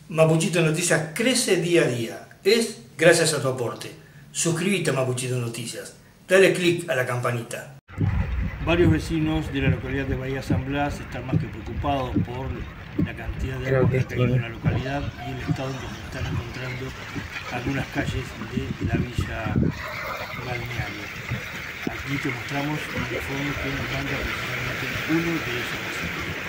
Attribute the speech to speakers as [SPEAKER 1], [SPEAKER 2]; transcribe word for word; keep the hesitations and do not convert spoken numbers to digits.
[SPEAKER 1] Mapuchito Noticias crece día a día. Es gracias a tu aporte. Suscríbete a Mapuchito Noticias. Dale clic a la campanita. Varios vecinos de la localidad de Bahía San Blas están más que preocupados por la cantidad de agua que ha caído en la localidad y el estado en que se están encontrando algunas calles de la villa balnearia. Aquí te mostramos un informe que nos manda precisamente uno de esos vecinos.